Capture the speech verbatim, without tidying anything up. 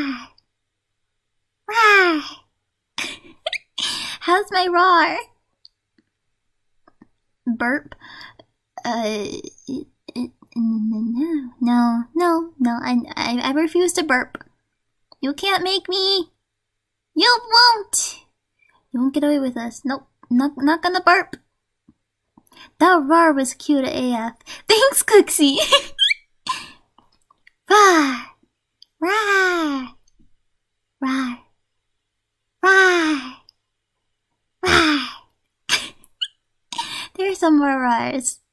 Rawr! Rawr! How's my roar? Burp? Uh, no, no, no, no, I, I, I refuse to burp. You can't make me. You won't. You won't get away with us. Nope, not, not gonna burp. That roar was cute A F. Thanks, Cooksy. Rawr! Rawr! Rawr! Rawr! Rawr! There's some more roars.